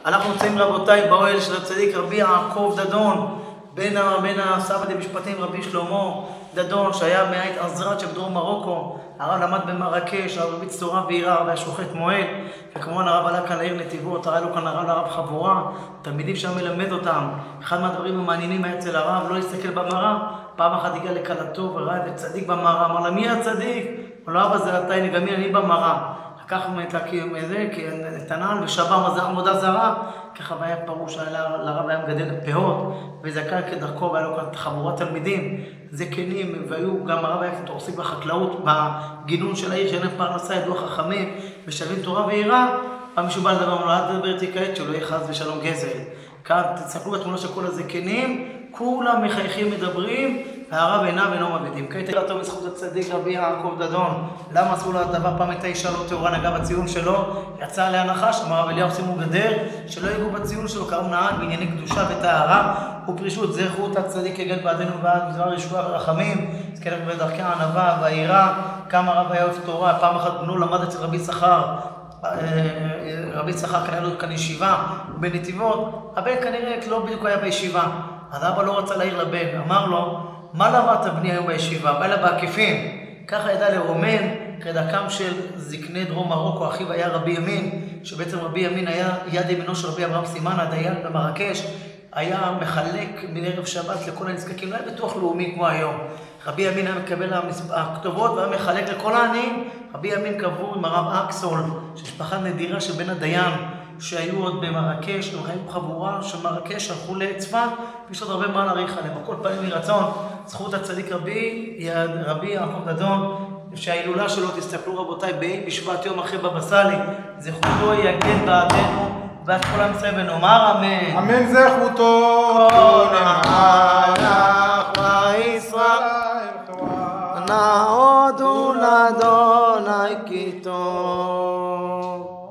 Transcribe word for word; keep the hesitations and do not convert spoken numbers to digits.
אנחנו נמצאים רבותיי באוהל של הצדיק רבי יעקב דדון, בין, בין הסבא דמשפטים רבי שלמה דדון, שהיה מהעית עזרת שבדרום מרוקו. הרב למד במרקש, הרב רבי צורה ועירה, הרב היה שוחט מועד, וכמובן הרב עלה כאן לעיר נתיבות, הרב לו כאן הרב לרב חבורה, תלמידים שם מלמד אותם. אחד מהדברים המעניינים היה אצל הרב, לא להסתכל במראה. פעם אחת הגיע לקלתו וראה את הצדיק במראה, אמר לה, מי הצדיק? אמר לו, אבא זה אתה, הנה גם אני במראה. לקח מזה, את הנעל ושבר מזה עמודה זרה, ככה היה פרוש, לרב היה מגדל פאות, וזכאי כדרכו, והיה לו כאן חבורת תלמידים, זקנים, והיו גם הרב היה עוסק בחקלאות, בגינון של העיר, שאין פרנסה, ידעו חכמים, משלבים תורה ועירה, פעם מישהו בא לדבר, אמרו לו, אל תדבר איתי כעת, שלא יהיה חס ושלום גזל. כאן תסתכלו בתמונה של כל הזקנים, כולם מחייכים מדברים, והרב עיניו אינו מביטים. כעת תראה טוב בזכות הצדיק רבי יעקב דדון. למה עשו לה דבר? פעם הייתה אישה לא טהורה, נגע בציון שלו, יצא עליה נחש, אמר הרב אליהו שימו גדר, שלא יגעו בציון שלו, קראו נהג בענייני קדושה וטהרה ופרישות. זכות הצדיק יגן בעדנו ועד בדבר ישועה ורחמים, זכינו בדרכי הענווה והיראה. כמה הרב היה אוהב תורה, פעם אחת בנו למד אצל רבי שכר, רבי שכר כנראה לו כאן ישיבה בנתיבות, הבן כנראה לא בדיוק היה בישיבה, אז אבא לא רצה להעיר לבן, אמר לו, מה למדת בני היום בישיבה? בא לה בעקיפין. ככה ידע לרומן כדרכם של זקני דרום מרוקו. אחיו היה רבי ימין, שבעצם רבי ימין היה יד ימינו של רבי אברהם סימן, הדיין במרקש, היה מחלק מערב שבת לכל הנזקקים, לא היה ביטוח לאומי כמו היום. רבי ימין היה מקבל הכתובות והיה מחלק לכל העניים. רבי ימין קבור עם הרב אקסול, שמשפחה נדירה של בן הדיין, שהיו עוד במרקש, הם חיים בחבורה של מרקש, הלכו לצפת, ויש עוד הרבה מה להעריך עליהם. הכל פעמים מרצון, זכות הצדיק רבי, רבי יעקב דדון, שההילולה שלו, תסתכלו רבותיי, בה' בשבט יום אחרי בבא סאלי, זכותו יגן בעדנו, ועד כל עם ישראל ונאמר אמן. אמן זכותו, כל המלך וישראל, נעודו לאדוני כי טוב.